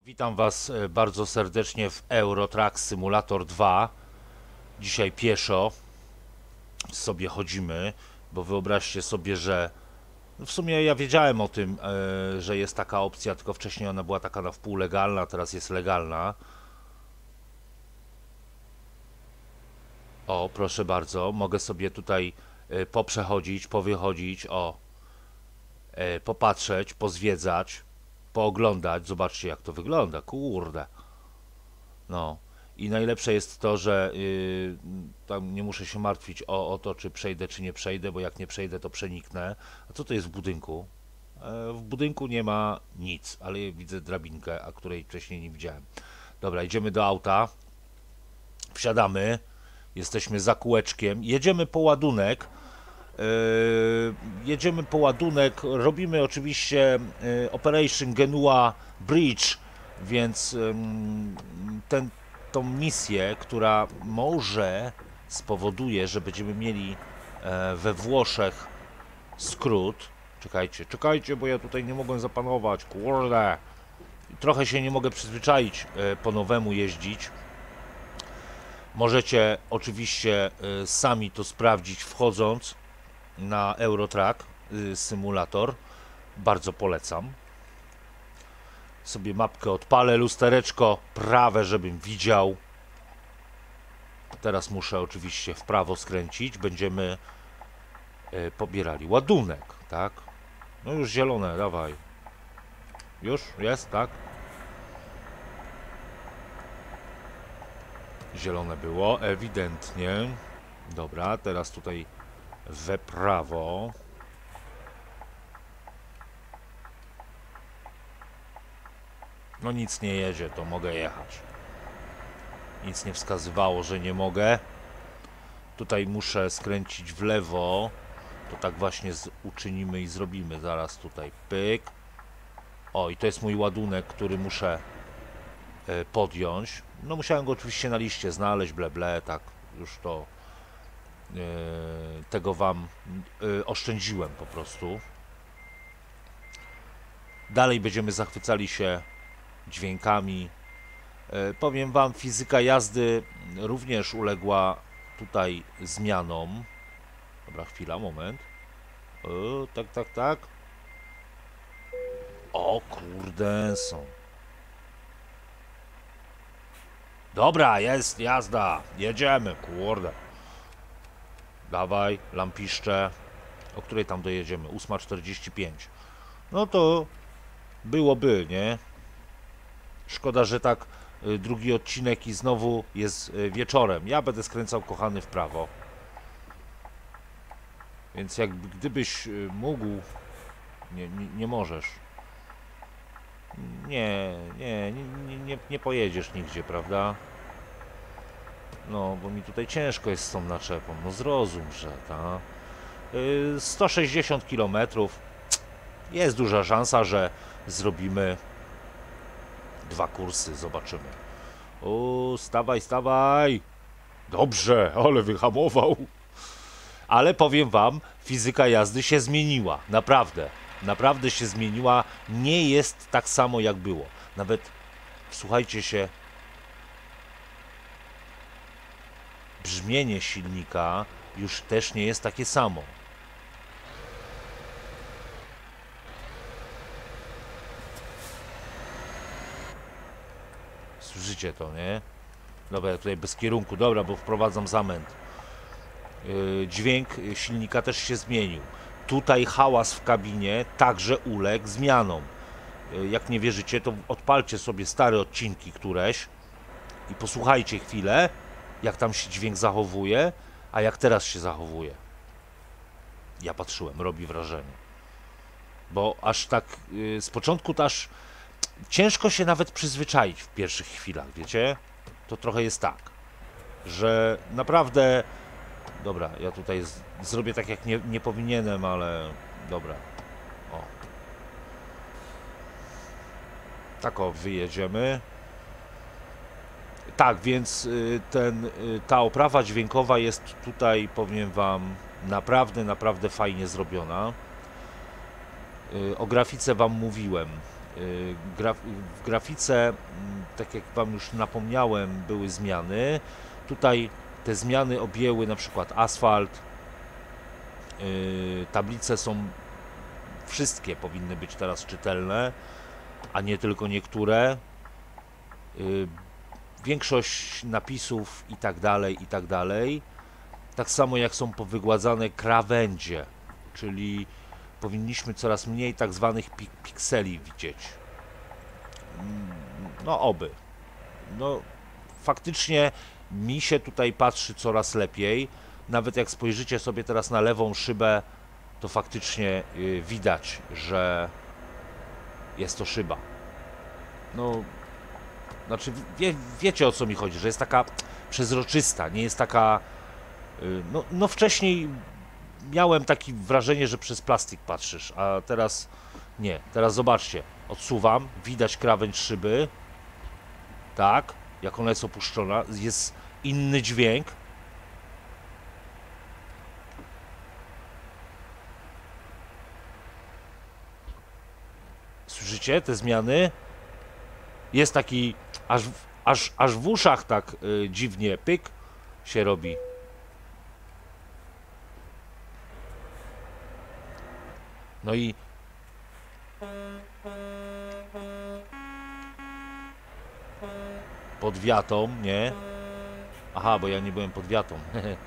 Witam Was bardzo serdecznie w Euro Truck Simulator 2. Dzisiaj pieszo sobie chodzimy, bo wyobraźcie sobie, że w sumie ja wiedziałem o tym, że jest taka opcja, tylko wcześniej ona była taka na wpół legalna, teraz jest legalna. O, proszę bardzo, mogę sobie tutaj poprzechodzić, powychodzić, popatrzeć, pozwiedzać, pooglądać. Zobaczcie, jak to wygląda, kurde. No i najlepsze jest to, że tam nie muszę się martwić o to, czy przejdę, czy nie przejdę, bo jak nie przejdę, to przeniknę. A co to jest w budynku? W budynku nie ma nic, ale widzę drabinkę, a której wcześniej nie widziałem. Dobra, idziemy do auta, wsiadamy, jesteśmy za kółeczkiem, jedziemy po ładunek. Jedziemy po ładunek, robimy oczywiście Operation Genua Bridge, więc tą misję, która może spowoduje, że będziemy mieli we Włoszech skrót. Czekajcie, bo ja tutaj nie mogłem zapanować, kurde. Trochę się nie mogę przyzwyczaić po nowemu jeździć. Możecie oczywiście sami to sprawdzić, wchodząc na Eurotrack Simulator. Bardzo polecam. Sobie mapkę odpalę, lustereczko prawe, żebym widział. Teraz muszę oczywiście w prawo skręcić. Będziemy pobierali ładunek, tak? No już zielone, dawaj. Już? Jest, tak? Zielone było, ewidentnie. Dobra, teraz tutaj we prawo. No nic nie jedzie, to mogę jechać. Nic nie wskazywało, że nie mogę. Tutaj muszę skręcić w lewo. To tak właśnie uczynimy i zrobimy. Zaraz tutaj pyk. O, i to jest mój ładunek, który muszę podjąć. No musiałem go oczywiście na liście znaleźć, ble, tak już to tego wam oszczędziłem po prostu. Dalej będziemy zachwycali się dźwiękami. Powiem wam, fizyka jazdy również uległa tutaj zmianom. Dobra, chwila, moment. Tak. O kurde, są. Dobra, jest jazda. Jedziemy, kurde. Dawaj, lampiszcze. O której tam dojedziemy? 8:45. No to byłoby, nie? Szkoda, że tak drugi odcinek i znowu jest wieczorem. Ja będę skręcał, kochany, w prawo. Więc jakby gdybyś mógł... Nie możesz. Nie pojedziesz nigdzie, prawda? No, bo mi tutaj ciężko jest z tą naczepą. No zrozum, że ta... 160 km. Jest duża szansa, że zrobimy 2 kursy, zobaczymy. O, stawaj. Dobrze, ale wyhamował. Ale powiem wam, fizyka jazdy się zmieniła. Naprawdę się zmieniła. Nie jest tak samo, jak było. Nawet, wsłuchajcie się, brzmienie silnika już też nie jest takie samo. Słyszycie to, nie? Dobra, ja tutaj bez kierunku, dobra, bo wprowadzam zamęt. Dźwięk silnika też się zmienił. Tutaj hałas w kabinie także uległ zmianom. Jak nie wierzycie, to odpalcie sobie stare odcinki któreś i posłuchajcie chwilę, jak tam się dźwięk zachowuje, a jak teraz się zachowuje. Ja patrzyłem, robi wrażenie. Bo aż tak z początku to aż ciężko się nawet przyzwyczaić w pierwszych chwilach, wiecie? To trochę jest tak, że naprawdę... Dobra, ja tutaj zrobię tak, jak nie powinienem, ale... Dobra. O. Tak o, wyjedziemy. Tak, więc ta oprawa dźwiękowa jest tutaj, powiem wam, naprawdę fajnie zrobiona. O grafice wam mówiłem. W grafice, tak jak Wam już napomniałem, były zmiany. Tutaj te zmiany objęły na przykład asfalt. Tablice są, wszystkie powinny być teraz czytelne, a nie tylko niektóre. Większość napisów i tak dalej, i tak dalej. Tak samo jak są powygładzane krawędzie, czyli powinniśmy coraz mniej tak zwanych pikseli widzieć. No oby. No faktycznie mi się tutaj patrzy coraz lepiej. Nawet jak spojrzycie sobie teraz na lewą szybę, to faktycznie widać, że jest to szyba. No, znaczy wiecie o co mi chodzi, że jest taka przezroczysta, nie jest taka... No wcześniej miałem takie wrażenie, że przez plastik patrzysz, a teraz nie. Teraz zobaczcie, odsuwam, widać krawędź szyby. Tak, jak ona jest opuszczona, jest inny dźwięk. Słyszycie te zmiany? Jest taki, aż w uszach tak dziwnie, pyk, się robi. No i pod wiatą, nie? Aha, bo ja nie byłem pod wiatą.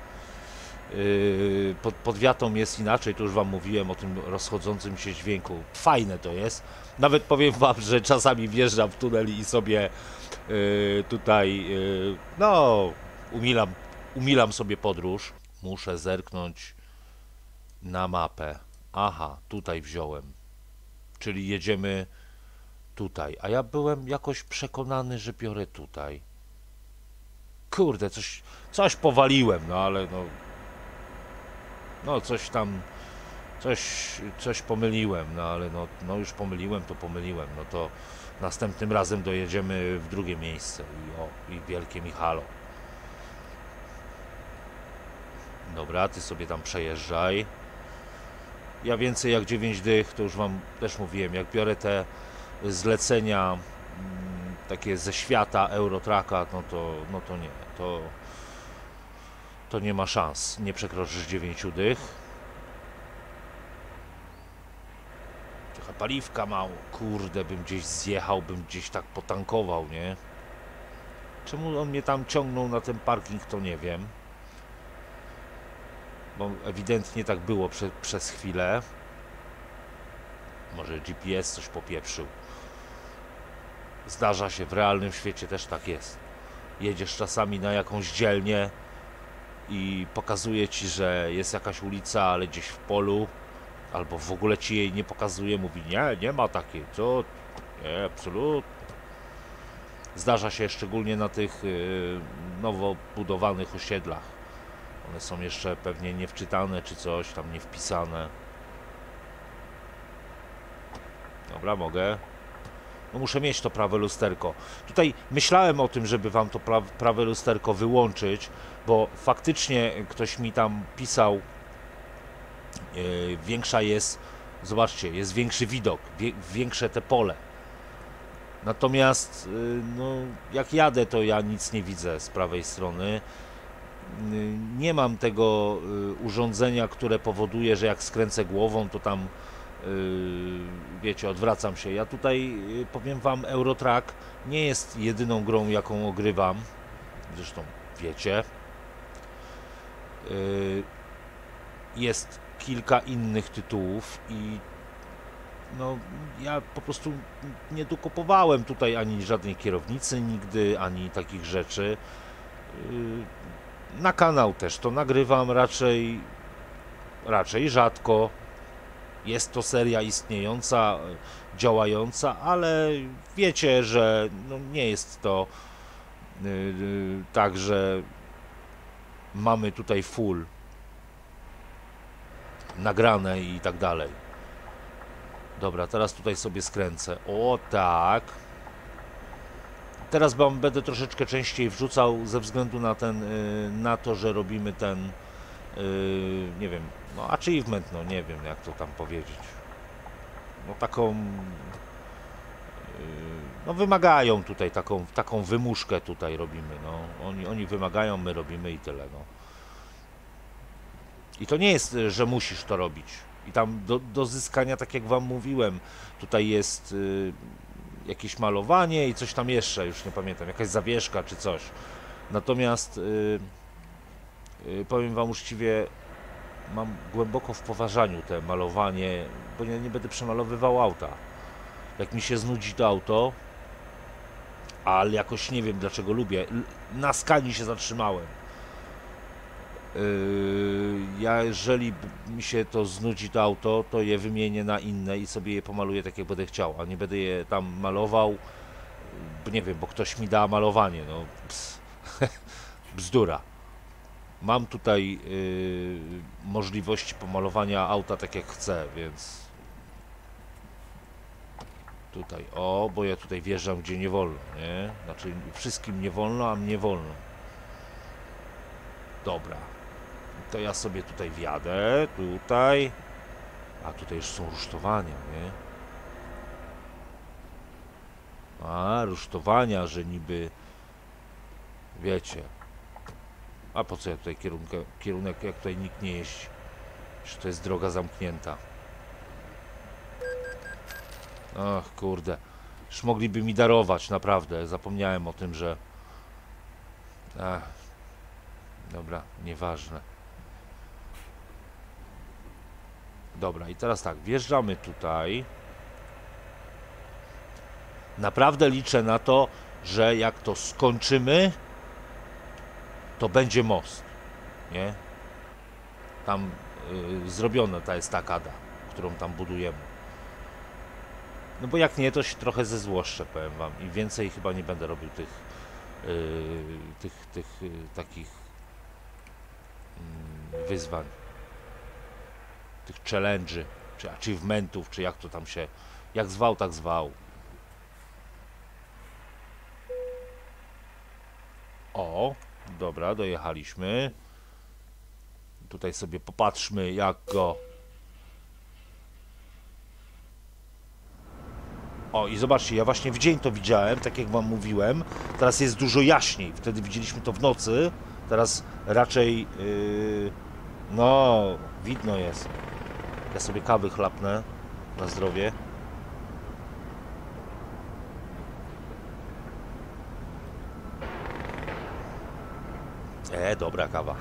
Pod wiatą jest inaczej, to już Wam mówiłem o tym rozchodzącym się dźwięku. Fajne to jest. Nawet powiem Wam, że czasami wjeżdżam w tunel i sobie tutaj, no, umilam sobie podróż. Muszę zerknąć na mapę. Aha, tutaj wziąłem. Czyli jedziemy tutaj. A ja byłem jakoś przekonany, że biorę tutaj. Kurde, coś powaliłem, no ale no... No coś tam... Coś pomyliłem, no ale no już pomyliłem, to pomyliłem. No to następnym razem dojedziemy w drugie miejsce. I wielkie Michalo. Dobra, ty sobie tam przejeżdżaj. Ja więcej jak 9 dych, to już Wam też mówiłem, jak biorę te zlecenia takie ze świata Eurotraka, no to nie, to nie ma szans, nie przekroczysz 9 dych. Trochę paliwka mało, kurde, bym gdzieś zjechał, bym gdzieś tak potankował, nie? Czemu on mnie tam ciągnął na ten parking, to nie wiem. Bo ewidentnie tak było przez chwilę. Może GPS coś popieprzył. Zdarza się, w realnym świecie też tak jest. Jedziesz czasami na jakąś dzielnię i pokazuje ci, że jest jakaś ulica, ale gdzieś w polu, albo w ogóle ci jej nie pokazuje, mówi nie ma takiej, co? Nie, absolutnie. Zdarza się szczególnie na tych nowo budowanych osiedlach. One są jeszcze pewnie niewczytane czy coś tam nie wpisane. Dobra, mogę. No muszę mieć to prawe lusterko. Tutaj myślałem o tym, żeby Wam to prawe lusterko wyłączyć, bo faktycznie ktoś mi tam pisał, większa jest, zobaczcie, jest większy widok, większe te pole. Natomiast no, jak jadę, to ja nic nie widzę z prawej strony. Nie mam tego urządzenia, które powoduje, że jak skręcę głową, to tam wiecie, odwracam się. Ja tutaj powiem Wam, Eurotrack nie jest jedyną grą, jaką ogrywam. Zresztą wiecie. Jest kilka innych tytułów i no ja po prostu nie dokupowałem tutaj ani żadnej kierownicy nigdy, ani takich rzeczy. Na kanał też to nagrywam raczej rzadko. Jest to seria istniejąca, działająca, ale wiecie, że no nie jest to tak, że mamy tutaj full nagrane i tak dalej. Dobra, teraz tutaj sobie skręcę. O tak. Teraz będę troszeczkę częściej wrzucał ze względu na to, że robimy ten nie wiem, no achievement, no nie wiem jak to tam powiedzieć. No taką No wymagają tutaj, taką wymuszkę tutaj robimy, no. Oni wymagają, my robimy i tyle, no. I to nie jest, że musisz to robić. I tam do zyskania, tak jak wam mówiłem, tutaj jest jakieś malowanie i coś tam jeszcze, już nie pamiętam, jakaś zawieszka czy coś. Natomiast powiem wam uczciwie, mam głęboko w poważaniu te malowanie, bo ja nie będę przemalowywał auta. Jak mi się znudzi to auto, ale jakoś nie wiem dlaczego lubię, na Skanii się zatrzymałem. Ja jeżeli mi się to znudzi to auto, to je wymienię na inne i sobie je pomaluję tak jak będę chciał, a nie będę je tam malował, nie wiem, bo ktoś mi da malowanie, no bzdura. Mam tutaj możliwości pomalowania auta tak jak chcę, więc tutaj, o, bo ja tutaj wjeżdżam gdzie nie wolno, nie? Znaczy wszystkim nie wolno, a mnie wolno. Dobra. To ja sobie tutaj wjadę, tutaj. A tutaj już są rusztowania, nie? A, rusztowania, że niby... Wiecie. A po co ja tutaj kierunek, jak tutaj nikt nie jeździ? Że to jest droga zamknięta. Ach, kurde. Już mogliby mi darować, naprawdę. Zapomniałem o tym, że... Ach. Dobra, nieważne. Dobra, i teraz tak, wjeżdżamy tutaj. Naprawdę liczę na to, że jak to skończymy, to będzie most, nie? Tam zrobiona ta estakada, którą tam budujemy. No bo jak nie, to się trochę zezłoszczę, powiem wam. I więcej chyba nie będę robił tych takich wyzwań. Tych challenge'y, czy achievementów, czy jak to tam się... Jak zwał, tak zwał. O, dobra, dojechaliśmy. Tutaj sobie popatrzmy, jak go... O, i zobaczcie, ja właśnie w dzień to widziałem, tak jak wam mówiłem. Teraz jest dużo jaśniej. Wtedy widzieliśmy to w nocy. Teraz raczej... no, widno jest. Ja sobie kawy chlapnę na zdrowie. Dobra kawa.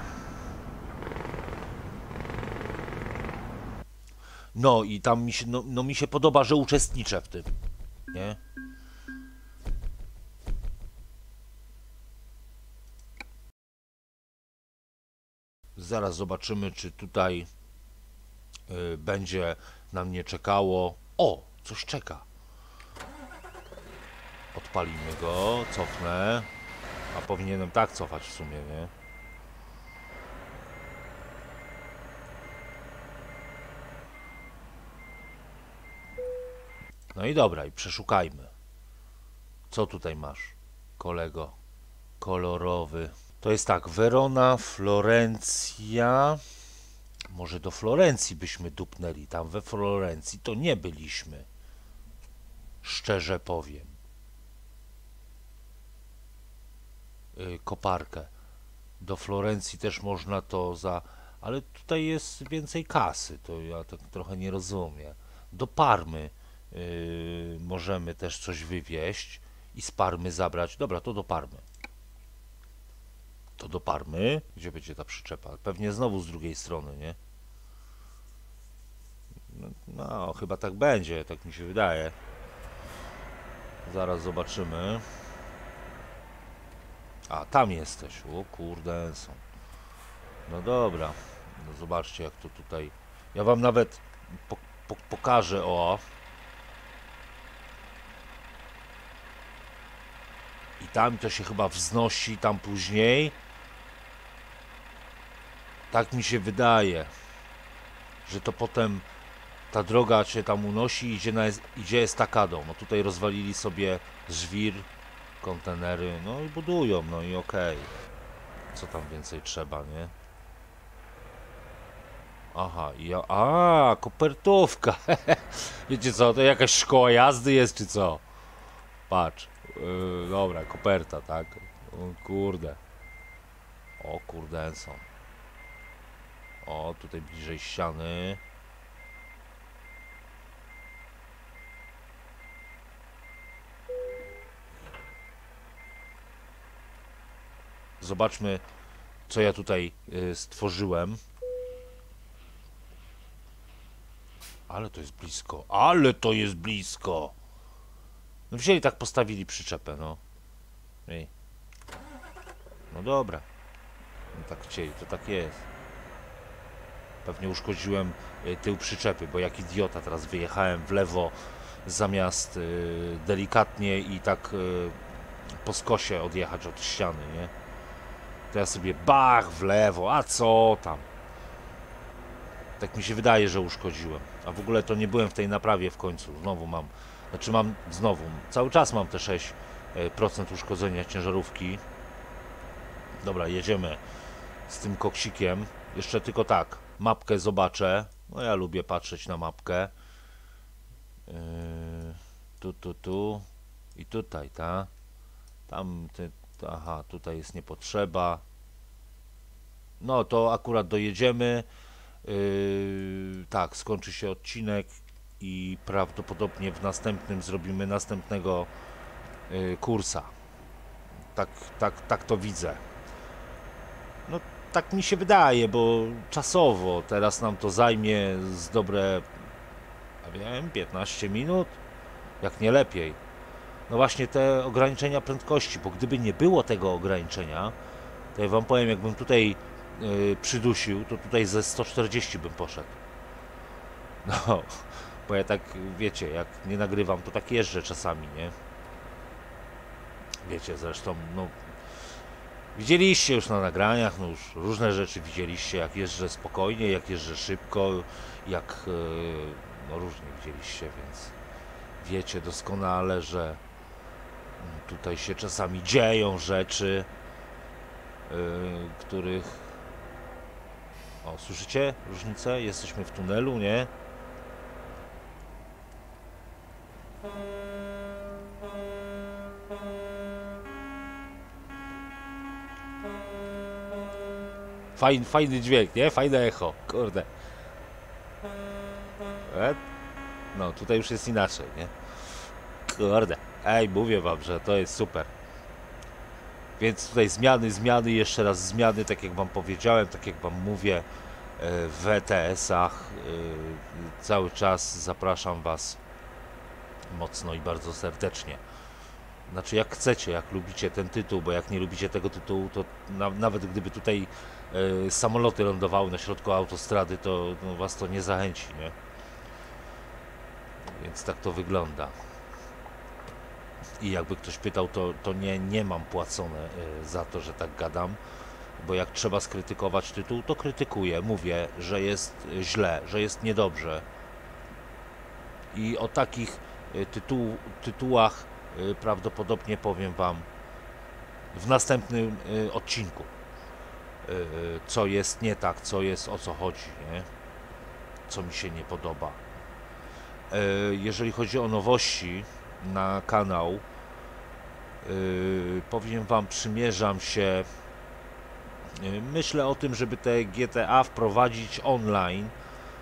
No i tam mi się, no mi się podoba, że uczestniczę w tym, nie? Zaraz zobaczymy, czy tutaj będzie na mnie czekało. O, coś czeka. Odpalimy go, cofnę. A powinienem tak cofać w sumie, nie? No i dobra, i przeszukajmy. Co tutaj masz, kolego? Kolorowy. To jest tak, Verona, Florencja. Może do Florencji byśmy dupnęli. Tam we Florencji to nie byliśmy. Szczerze powiem. Koparkę. Do Florencji też można to za... Ale tutaj jest więcej kasy. To ja tak trochę nie rozumiem. Do Parmy możemy też coś wywieźć i z Parmy zabrać. Dobra, to do Parmy. To do Parmy. Gdzie będzie ta przyczepa? Pewnie znowu z drugiej strony, nie? No, chyba tak będzie, tak mi się wydaje. Zaraz zobaczymy. A, tam jesteś. O kurde, są. No dobra. No zobaczcie, jak to tutaj... Ja wam nawet pokażę, o. I tam to się chyba wznosi, tam później. Tak mi się wydaje, że to potem ta droga się tam unosi i idzie estakadą. No tutaj rozwalili sobie żwir, kontenery, no i budują, no i okej. Co tam więcej trzeba, nie? Aha, kopertówka. Wiecie co, to jakaś szkoła jazdy jest, czy co? Patrz. Dobra, koperta, tak? O kurde. O kurde, Enson. O, tutaj bliżej ściany. Zobaczmy, co ja tutaj stworzyłem. Ale to jest blisko. Ale to jest blisko. No wzięli tak, postawili przyczepę, no. Ej. No dobra. No tak chcieli, to tak jest. Pewnie uszkodziłem tył przyczepy, bo jak idiota teraz wyjechałem w lewo zamiast delikatnie i tak po skosie odjechać od ściany, nie? To ja sobie bach w lewo, a co tam? Tak mi się wydaje, że uszkodziłem. A w ogóle to nie byłem w tej naprawie w końcu. Znowu mam, cały czas mam te 6% uszkodzenia ciężarówki. Dobra, jedziemy z tym koksikiem. Jeszcze tylko tak, mapkę zobaczę. No ja lubię patrzeć na mapkę. Tu i tutaj, ta? Tam, aha, tutaj jest niepotrzeba. No to akurat dojedziemy. Tak, skończy się odcinek i prawdopodobnie w następnym zrobimy następnego kursa. Tak to widzę. No tak mi się wydaje, bo czasowo teraz nam to zajmie z dobre, ja wiem, 15 minut, jak nie lepiej. No właśnie te ograniczenia prędkości, bo gdyby nie było tego ograniczenia, to ja wam powiem, jakbym tutaj przydusił, to tutaj ze 140 bym poszedł. No, bo ja tak, wiecie, jak nie nagrywam, to tak jeżdżę czasami, nie? Wiecie, zresztą, no, widzieliście już na nagraniach, no już różne rzeczy widzieliście, jak jeżdżę spokojnie, jak jeżdżę szybko, jak, no różnie widzieliście, więc wiecie doskonale, że tutaj się czasami dzieją rzeczy, których... O, słyszycie różnicę? Jesteśmy w tunelu, nie? Fajny dźwięk, nie? Fajne echo, kurde. No, tutaj już jest inaczej, nie? Kurde. Ej, mówię wam, że to jest super. Więc tutaj zmiany, jeszcze raz zmiany, tak jak wam powiedziałem, tak jak wam mówię, w ETS-ach cały czas zapraszam was mocno i bardzo serdecznie. Znaczy jak chcecie, jak lubicie ten tytuł, bo jak nie lubicie tego tytułu, to nawet gdyby tutaj samoloty lądowały na środku autostrady, to no, was to nie zachęci, nie? Więc tak to wygląda. I jakby ktoś pytał, to nie mam płacone za to, że tak gadam, bo jak trzeba skrytykować tytuł, to krytykuję, mówię, że jest źle, że jest niedobrze. I o takich tytułach prawdopodobnie powiem wam w następnym odcinku, co jest nie tak, co jest, o co chodzi, nie? Co mi się nie podoba. Jeżeli chodzi o nowości na kanał, powiem wam, przymierzam się, myślę o tym, żeby te GTA wprowadzić online.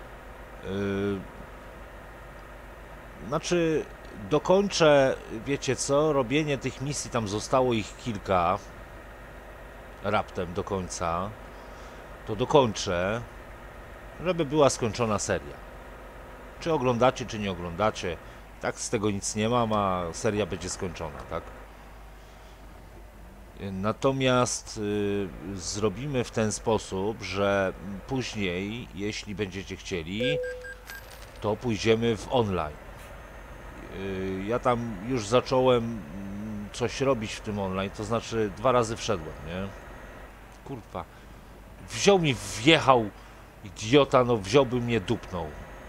Znaczy dokończę, wiecie co, robienie tych misji, tam zostało ich kilka raptem do końca, to dokończę, żeby była skończona seria. Czy oglądacie, czy nie oglądacie, tak z tego nic nie mam, a seria będzie skończona, tak? Natomiast zrobimy w ten sposób, że później, jeśli będziecie chcieli, to pójdziemy w online. Ja tam już zacząłem coś robić w tym online, to znaczy 2 razy wszedłem, nie? Kurwa. Wziął mi, wjechał, idiota, no wziąłby mnie, dupnął.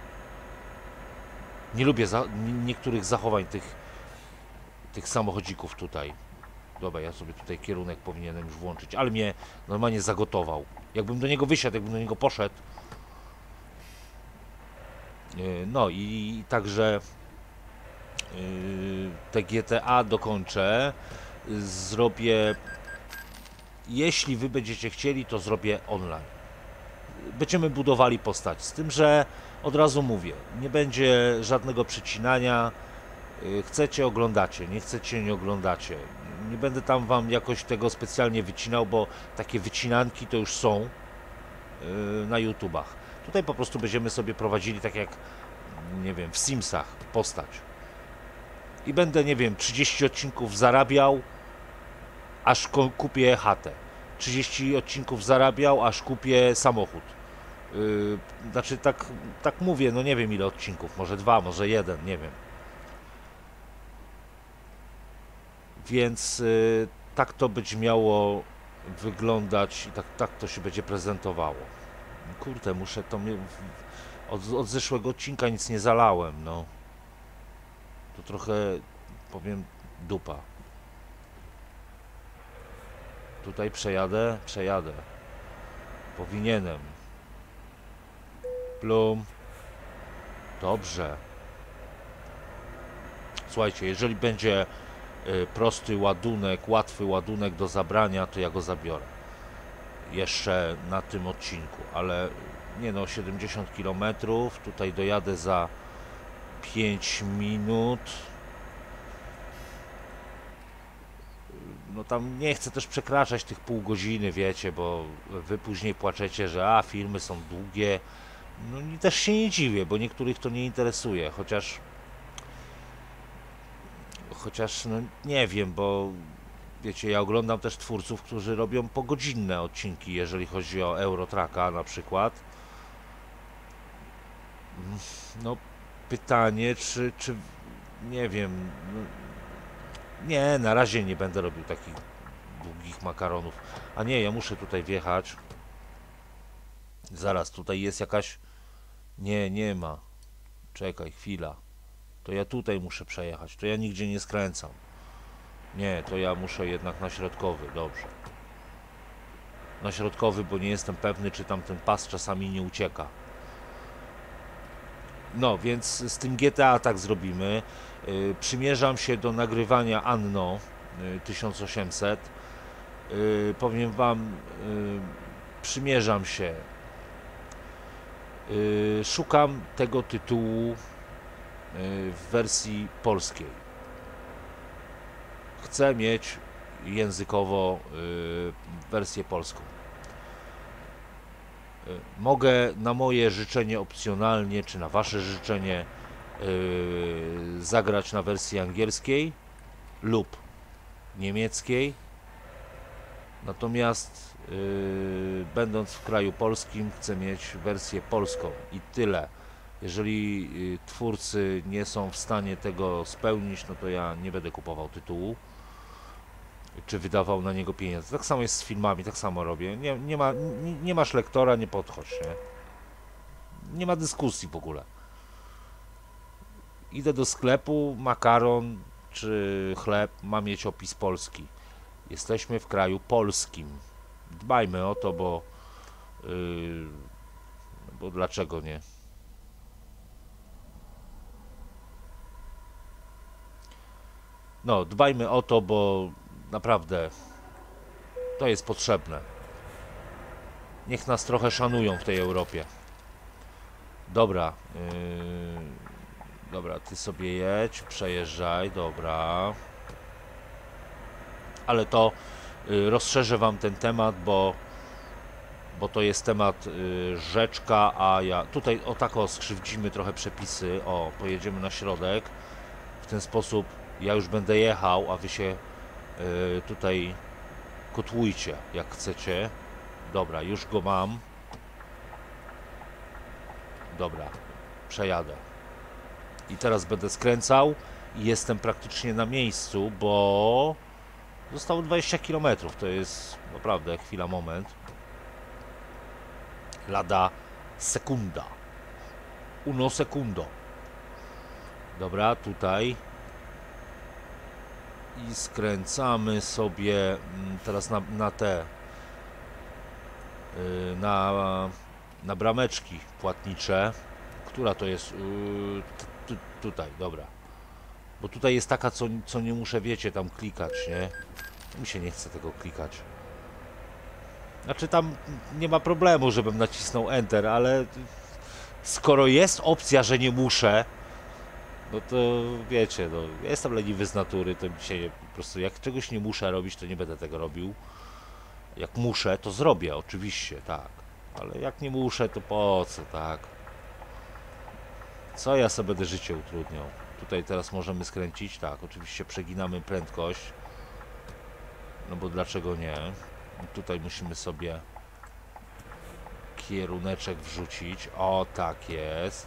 Nie lubię niektórych zachowań tych samochodzików tutaj. Dobra, ja sobie tutaj kierunek powinienem już włączyć, ale mnie normalnie zagotował. Jakbym do niego wysiadł, jakbym do niego poszedł. No i także te GTA dokończę, zrobię, jeśli wy będziecie chcieli, to zrobię online. Będziemy budowali postać, z tym, że od razu mówię, nie będzie żadnego przycinania. Chcecie, oglądacie, nie chcecie, nie oglądacie. Nie będę tam wam jakoś tego specjalnie wycinał, bo takie wycinanki to już są na YouTubach. Tutaj po prostu będziemy sobie prowadzili tak jak, nie wiem, w Simsach postać. I będę, nie wiem, 30 odcinków zarabiał, aż kupię chatę. 30 odcinków zarabiał, aż kupię samochód. Znaczy tak mówię, no nie wiem ile odcinków, może 2, może 1, nie wiem. Więc tak to będzie miało wyglądać i tak to się będzie prezentowało. Kurde, muszę to... Od zeszłego odcinka nic nie zalałem, no. To trochę, powiem, dupa. Tutaj przejadę? Przejadę. Powinienem. Plum. Dobrze. Słuchajcie, jeżeli będzie prosty ładunek, łatwy ładunek do zabrania, to ja go zabiorę. Jeszcze na tym odcinku, ale nie no, 70 km, tutaj dojadę za 5 minut. No tam nie chcę też przekraczać tych pół godziny, wiecie, bo wy później płaczecie, że filmy są długie. No i też się nie dziwię, bo niektórych to nie interesuje, chociaż no nie wiem, bo wiecie, ja oglądam też twórców, którzy robią pogodzinne odcinki, jeżeli chodzi o Eurotracka na przykład. No pytanie, czy nie wiem, no, nie, na razie nie będę robił takich długich makaronów. A nie, ja muszę tutaj wjechać. Zaraz, tutaj jest jakaś... Nie, nie ma. Czekaj, chwila. To ja tutaj muszę przejechać, to ja nigdzie nie skręcam. Nie, to ja muszę jednak na środkowy, dobrze. Na środkowy, bo nie jestem pewny, czy tam ten pas czasami nie ucieka. No, więc z tym GTA tak zrobimy. Przymierzam się do nagrywania Anno 1800. Powiem wam, przymierzam się. Szukam tego tytułu w wersji polskiej. Chcę mieć językowo wersję polską. Mogę na moje życzenie opcjonalnie, czy na wasze życzenie zagrać na wersji angielskiej lub niemieckiej. Natomiast będąc w kraju polskim chcę mieć wersję polską i tyle. Jeżeli twórcy nie są w stanie tego spełnić, no to ja nie będę kupował tytułu, czy wydawał na niego pieniądze. Tak samo jest z filmami, tak samo robię. Nie masz lektora, nie podchodź, nie? Nie ma dyskusji w ogóle. Idę do sklepu, makaron czy chleb ma mieć opis polski. Jesteśmy w kraju polskim. Dbajmy o to, bo dlaczego nie? No, dbajmy o to, bo naprawdę to jest potrzebne. Niech nas trochę szanują w tej Europie. Dobra, dobra, ty sobie jedź, przejeżdżaj, dobra. Ale to rozszerzę wam ten temat, bo to jest temat rzeczka, a ja tutaj o tak skrzywdzimy trochę przepisy. O, pojedziemy na środek. W ten sposób ja już będę jechał, a wy się tutaj kotłujcie jak chcecie. Dobra, już go mam. Dobra, przejadę. I teraz będę skręcał i jestem praktycznie na miejscu, bo zostało 20 km. To jest naprawdę chwila, moment. Lada sekunda. Uno secundo. Dobra, tutaj. I skręcamy sobie teraz na te na brameczki płatnicze. Która to jest? Tutaj, dobra. Bo tutaj jest taka, co nie muszę, wiecie, tam klikać, nie? Mi się nie chce tego klikać. Znaczy tam nie ma problemu, żebym nacisnął Enter, ale skoro jest opcja, że nie muszę, no to wiecie, no, ja jestem leniwy z natury, to dzisiaj po prostu jak czegoś nie muszę robić, to nie będę tego robił. Jak muszę, to zrobię, oczywiście, tak. Ale jak nie muszę, to po co, tak? Co ja sobie będę życie utrudniał? Tutaj teraz możemy skręcić, tak, oczywiście przeginamy prędkość. No bo dlaczego nie? Tutaj musimy sobie kieruneczek wrzucić. O, tak jest.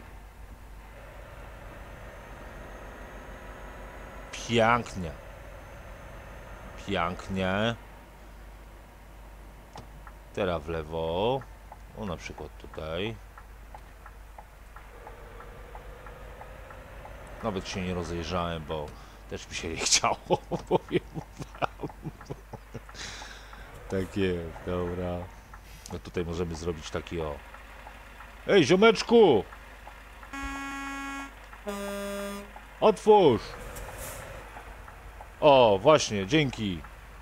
Pięknie. Pięknie. Teraz w lewo. O, na przykład tutaj. Nawet się nie rozejrzałem, bo też mi się nie chciało, powiem wam. Tak jest, dobra. No tutaj możemy zrobić taki o. Ej, ziomeczku! Otwórz! O, właśnie, dzięki.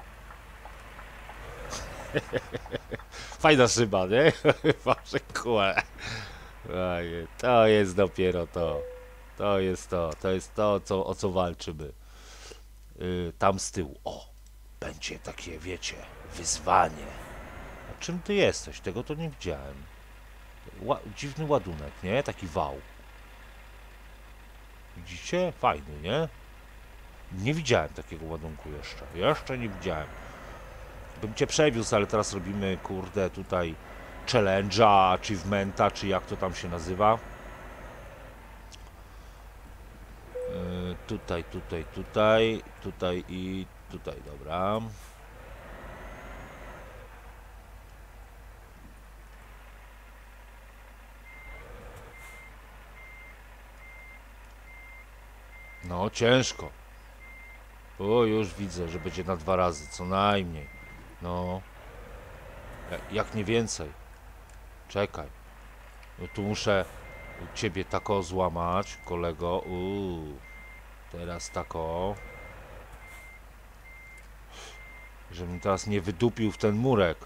Fajna szyba, nie? Wasze kłe. To jest dopiero to. To jest to, o co walczymy. Tam z tyłu. O, będzie takie, wiecie, wyzwanie. A czym ty jesteś? Tego to nie widziałem. Dziwny ładunek, nie? Taki wał. Widzicie? Fajny, nie? Nie widziałem takiego ładunku jeszcze. Jeszcze nie widziałem. Bym cię przewiózł, ale teraz robimy, kurde, tutaj challenge'a, achievementa, czy jak to tam się nazywa. Tutaj i tutaj, dobra. No, ciężko. O, już widzę, że będzie na 2 razy, co najmniej. No. Jak nie więcej. Czekaj. No tu muszę ciebie tako złamać, kolego. Teraz tako. Żebym teraz nie wydupił w ten murek.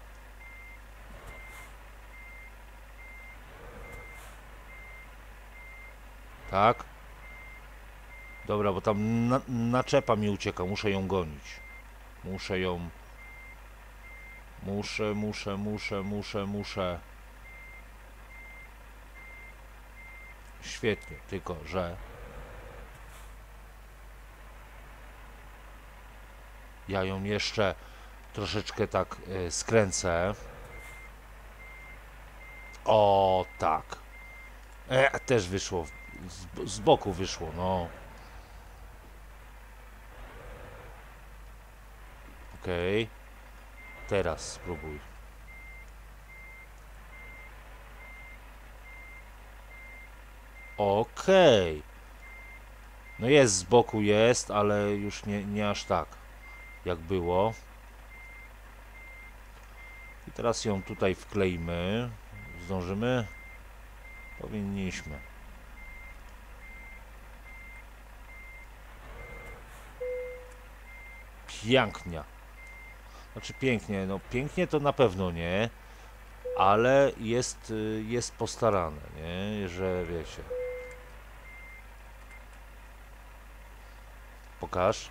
Tak? Dobra, bo tam naczepa mi ucieka, muszę ją gonić. Muszę ją... Muszę. Świetnie, tylko że... Ja ją jeszcze troszeczkę tak skręcę. O, tak. Też wyszło. Z boku wyszło, no. Okej. Teraz spróbuj. Okej. No jest z boku, jest, ale już nie aż tak, jak było. I teraz ją tutaj wkleimy. Zdążymy? Powinniśmy. Pięknie. Znaczy pięknie, no pięknie to na pewno nie, ale jest postarane, nie, że wiecie. Pokaż.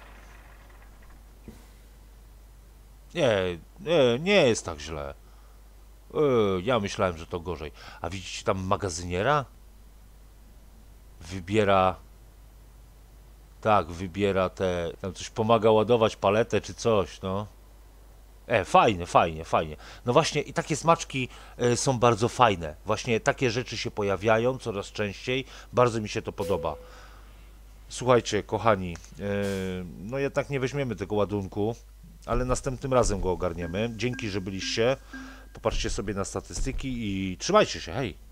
Nie jest tak źle. Ja myślałem, że to gorzej. A widzicie tam magazyniera? Wybiera... Tak, wybiera te... Tam coś pomaga ładować paletę czy coś, no. Fajnie. No właśnie i takie smaczki są bardzo fajne. Właśnie takie rzeczy się pojawiają coraz częściej. Bardzo mi się to podoba. Słuchajcie, kochani, no jednak nie weźmiemy tego ładunku, ale następnym razem go ogarniemy. Dzięki, że byliście. Popatrzcie sobie na statystyki i trzymajcie się, hej!